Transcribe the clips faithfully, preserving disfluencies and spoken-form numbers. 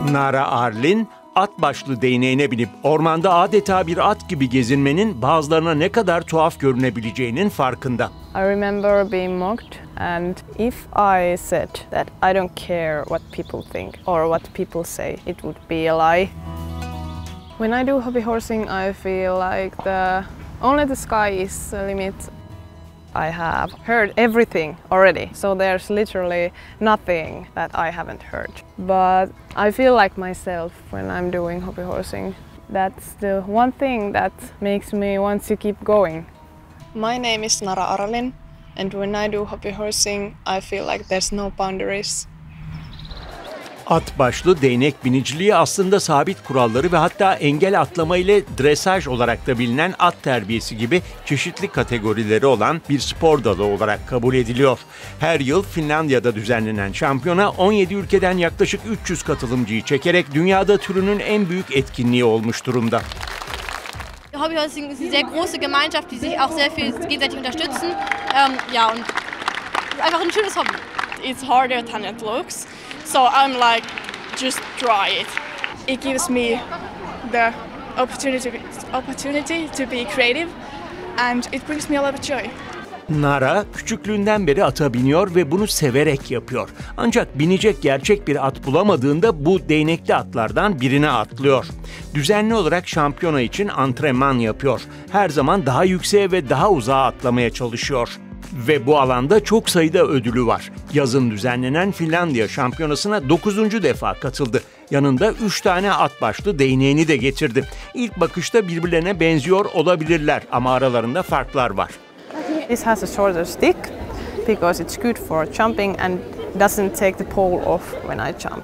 Nara Arlin, at başlı değneğine binip ormanda adeta bir at gibi gezinmenin bazılarına ne kadar tuhaf görünebileceğinin farkında. I remember being mocked, and if I said that I don't care what people think or what people say, it would be a lie. When I do hobby horsing, I feel like the only the sky is the limit. I have heard everything already, so there's literally nothing that I haven't heard. But I feel like myself when I'm doing hobby horsing. That's the one thing that makes me want to keep going. My name is Nara Arlin, and when I do hobby horsing, I feel like there's no boundaries. At başlı değnek biniciliği aslında sabit kuralları ve hatta engel atlama ile dresaj olarak da bilinen at terbiyesi gibi çeşitli kategorileri olan bir spor dalı olarak kabul ediliyor. Her yıl Finlandiya'da düzenlenen şampiyona on yedi ülkeden yaklaşık üç yüz katılımcıyı çekerek dünyada türünün en büyük etkinliği olmuş durumda. Hobbyhorsing ist eine sehr große Gemeinschaft, die sich auch sehr viel gegenseitig unterstützen. Ähm, ja, und einfach ein schönes Hobby. It's harder than it looks, so I'm like, just try it. It gives me the opportunity, opportunity to be creative, and it brings me a lot of joy. Nara küçüklüğünden beri ata biniyor ve bunu severek yapıyor. Ancak binecek gerçek bir at bulamadığında bu değnekli atlardan birine atlıyor. Düzenli olarak şampiyona için antrenman yapıyor. Her zaman daha yükseğe ve daha uzağa atlamaya çalışıyor. Ve bu alanda çok sayıda ödülü var. Yazın düzenlenen Finlandiya şampiyonasına dokuzuncu defa katıldı. Yanında üç tane at başlı değneğini de getirdi. İlk bakışta birbirlerine benziyor olabilirler ama aralarında farklar var. This has a shorter stick because it's good for jumping and doesn't take the pole off when I jump.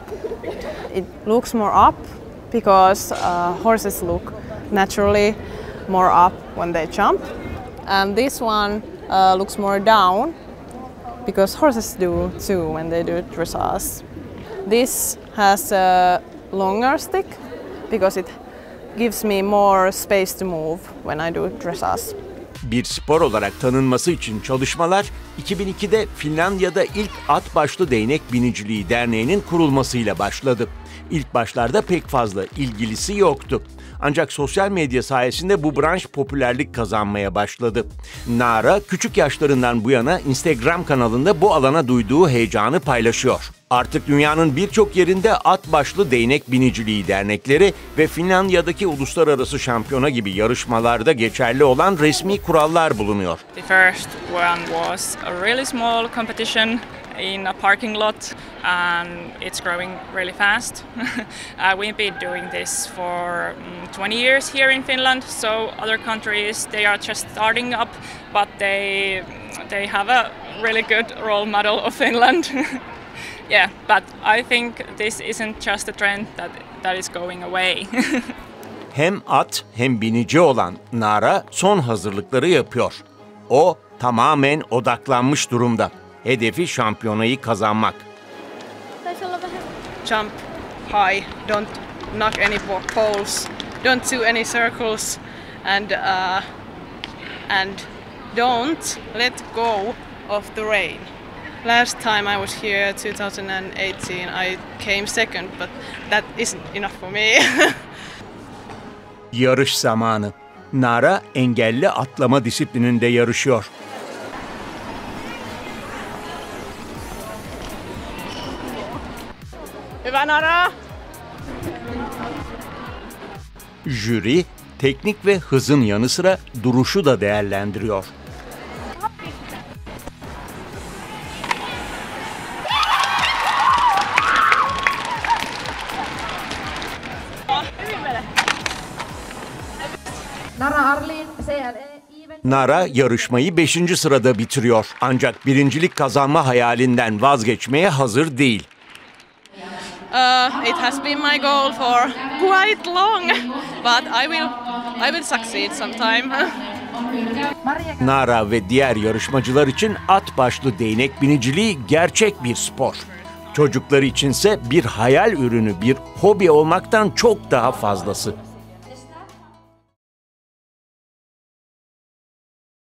It looks more up because uh, horses look naturally more up when they jump. And this one uh, looks more down because horses do too when they do dressage. This has a longer stick because it gives me more space to move when I do dressage. Bir spor olarak tanınması için çalışmalar iki bin ikide Finlandiya'da ilk at başlı değnek biniciliği derneğinin kurulmasıyla başladı. İlk başlarda pek fazla ilgilisi yoktu. Ancak sosyal medya sayesinde bu branş popülerlik kazanmaya başladı. Nara küçük yaşlarından bu yana Instagram kanalında bu alana duyduğu heyecanı paylaşıyor. Artık dünyanın birçok yerinde at başlı değnek biniciliği dernekleri ve Finlandiya'daki uluslararası şampiyona gibi yarışmalarda geçerli olan resmi kurallar bulunuyor. The first one was a really small competition in a parking lot, and it's growing really fast. uh, we've been doing this for um, twenty years here in Finland, so other countries, they are just starting up, but they they have a really good role model of Finland. Yeah, but I think this isn't just a trend that that is going away. Hem at hem binici olan Nara son hazırlıkları yapıyor. O tamamen odaklanmış durumda. Hedefi şampiyonayı kazanmak. Jump high, don't knock any poles, don't do any circles, and uh, and don't let go of the rein. Last time I was here, two thousand eighteen, I came second, but that isn't enough for me. Yarış zamanı. Nara engelli atlama disiplininde yarışıyor. Hyvä Nara! Jüri, teknik ve hızın yanı sıra duruşu da değerlendiriyor. Nara yarışmayı beşinci sırada bitiriyor. Ancak birincilik kazanma hayalinden vazgeçmeye hazır değil. Uh, it has been my goal for quite long, but I will, I will succeed sometime. Nara ve diğer yarışmacılar için at başlı değnek biniciliği gerçek bir spor. Çocuklar içinse bir hayal ürünü, bir hobi olmaktan çok daha fazlası.